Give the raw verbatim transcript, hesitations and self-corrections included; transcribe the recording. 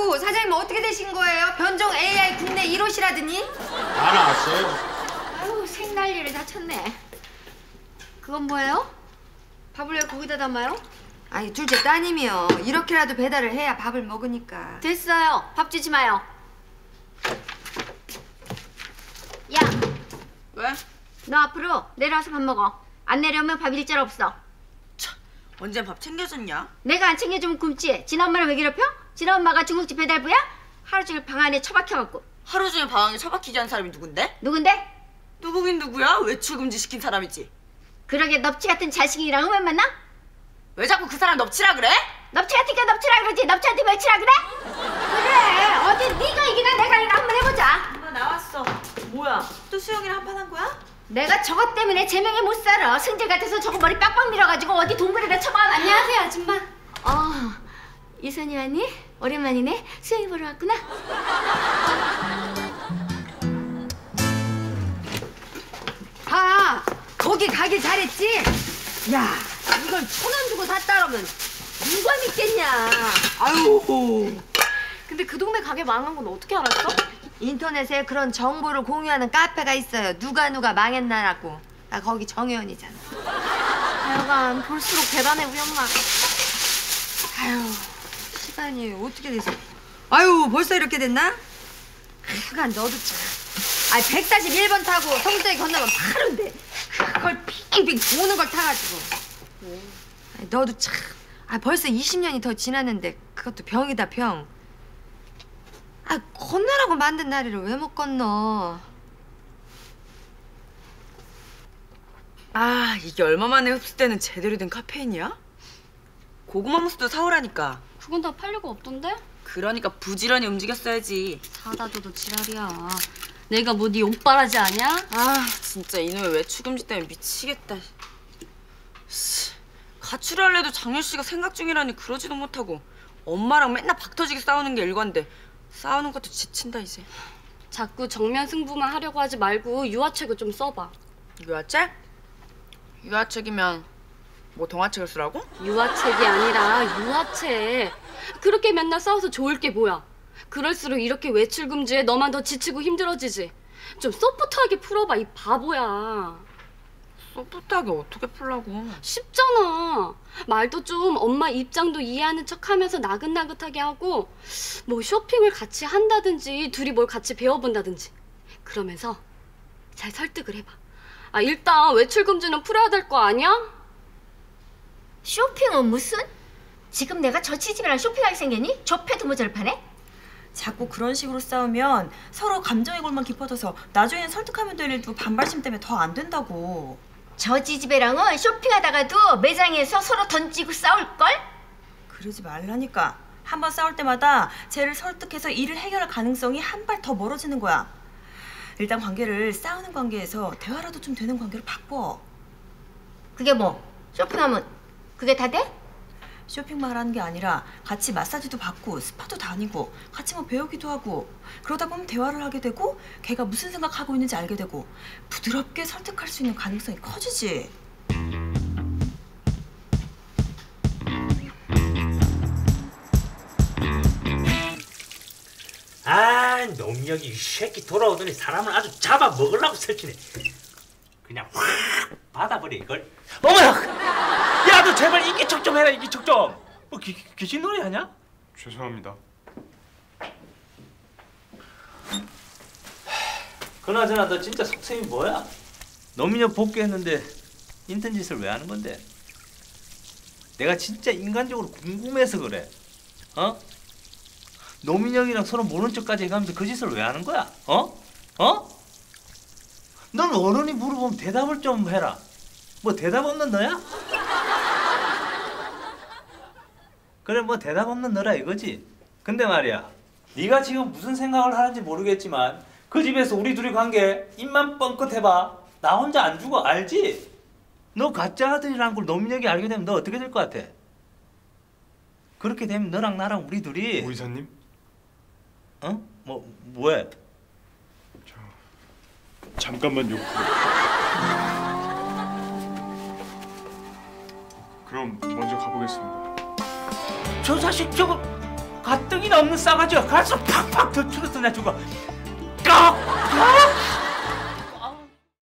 아이고, 사장님 어떻게 되신 거예요? 변종 에이아이 국내 일 호시라더니? 다 나왔어요. 아유, 생난리를 다 쳤네. 그건 뭐예요? 밥을 왜 거기다 담아요? 아니, 둘째 따님이요. 이렇게라도 배달을 해야 밥을 먹으니까. 됐어요. 밥 주지 마요. 야! 왜? 너 앞으로 내려와서 밥 먹어. 안 내려오면 밥 일절 없어. 참, 언제 밥 챙겨줬냐? 내가 안 챙겨주면 굶지. 진아 엄마를 왜 괴롭혀? 진아 엄마가 중국집 배달부야? 하루 종일 방 안에 처박혀갖고. 하루 종일 방에 처박히게 한 사람이 누군데? 누군데? 누구긴 누구야? 외출금지 시킨 사람이지. 그러게 넙치 같은 자식이랑 왜 만나? 왜 자꾸 그 사람 넙치라 그래? 넙치 같으니까 넙치라 그러지. 넙치한테 멸치라 그래? 그래. 어디 네가 이기나 내가 이기나 한번 해보자. 엄마 나왔어. 뭐야? 또 수영이랑 한판 한 거야? 내가 저것 때문에 제명에 못 살아. 승질 같아서 저거 머리 빡빡 밀어가지고 어디 동굴에다 처박아. 안녕하세요 아줌마. 어, 이선희 언니? 오랜만이네. 수영이 보러 왔구나. 봐, 거기 가길 잘했지? 야, 이걸 천 원 주고 샀다 그러면 누가 믿겠냐. 아유. 근데 그 동네 가게 망한 건 어떻게 알았어? 인터넷에 그런 정보를 공유하는 카페가 있어요. 누가 누가 망했나라고. 나 거기 정혜원이잖아. 하여간 볼수록 대단해 우리 엄마. 아유, 시간이 어떻게 돼서. 아유, 벌써 이렇게 됐나? 그간 너도 참. 아니, 백사십일 번 타고 성수에 건너면 바로인데 그걸 빙빙 도는 걸 타가지고. 아니, 너도 참. 아, 벌써 이십 년이 더 지났는데 그것도 병이다, 병. 아, 건너라고 만든 다리를 왜 못 건너? 아, 이게 얼마 만에 흡수되는 제대로 된 카페인이야? 고구마 무스도 사오라니까. 그건 다 팔리고 없던데? 그러니까 부지런히 움직였어야지. 사다 줘도 지랄이야. 내가 뭐 네 오빠라지 아냐? 아, 진짜 이놈의 외출금지 때문에 미치겠다. 씨, 가출할래도 장현 씨가 생각 중이라니 그러지도 못하고 엄마랑 맨날 박터지게 싸우는 게 일관데 싸우는 것도 지친다 이제. 자꾸 정면 승부만 하려고 하지 말고 유화책을 좀 써봐. 유화책? 유화책이면 뭐 동화책을 쓰라고? 유화책이 아니라 유화책. 그렇게 맨날 싸워서 좋을 게 뭐야. 그럴수록 이렇게 외출금지에 너만 더 지치고 힘들어지지. 좀 소프트하게 풀어봐 이 바보야. 소프트하게 어떻게 풀라고? 쉽잖아. 말도 좀 엄마 입장도 이해하는 척하면서 나긋나긋하게 하고 뭐 쇼핑을 같이 한다든지 둘이 뭘 같이 배워본다든지 그러면서 잘 설득을 해봐. 아, 일단 외출금지는 풀어야 될 거 아니야? 쇼핑은 무슨? 지금 내가 저 치집이랑 쇼핑하게 생겼니? 저 패드 모자를 파네? 자꾸 그런 식으로 싸우면 서로 감정의 골만 깊어져서 나중엔 설득하면 될 일도 반발심 때문에 더 안 된다고. 저 지집애랑은 쇼핑하다가도 매장에서 서로 던지고 싸울걸? 그러지 말라니까. 한 번 싸울 때마다 쟤를 설득해서 일을 해결할 가능성이 한 발 더 멀어지는 거야. 일단 관계를 싸우는 관계에서 대화라도 좀 되는 관계로 바꿔. 그게 뭐? 쇼핑하면 그게 다 돼? 쇼핑만 하는 게 아니라 같이 마사지도 받고 스파도 다니고 같이 뭐 배우기도 하고 그러다 보면 대화를 하게 되고 걔가 무슨 생각하고 있는지 알게 되고 부드럽게 설득할 수 있는 가능성이 커지지. 아, 놈력이 이 새끼 돌아오더니 사람을 아주 잡아 먹으려고 설치네. 그냥 확 받아버려 이걸. 어머야! 야, 너 제발 인기척 좀 해라, 인기척 좀. 뭐 귀, 귀신 놀이 하냐? 죄송합니다. 그나저나 너 진짜 속셈이 뭐야? 노민혁 복귀했는데 인턴 짓을 왜 하는 건데? 내가 진짜 인간적으로 궁금해서 그래. 어? 노민혁이랑 서로 모른 척까지 해가면서 그 짓을 왜 하는 거야? 어? 어? 넌 어른이 물어보면 대답을 좀 해라. 뭐 대답 없는 너야? 그래, 뭐 대답 없는 너라 이거지. 근데 말이야, 네가 지금 무슨 생각을 하는지 모르겠지만 그 집에서 우리 둘이 관계 입만 뻥끗 해봐. 나 혼자 안 죽어, 알지? 너 가짜 아들이라는 걸 노민혁이 알게 되면 너 어떻게 될 것 같아? 그렇게 되면 너랑 나랑 우리 둘이 오 이사님? 어? 뭐, 뭐해? 저... 잠깐만요. 그럼 먼저 가보겠습니다. 저 자식 저거 가뜩이나 없는 싸가지가 가서 팍팍 터트려서 내 죽어.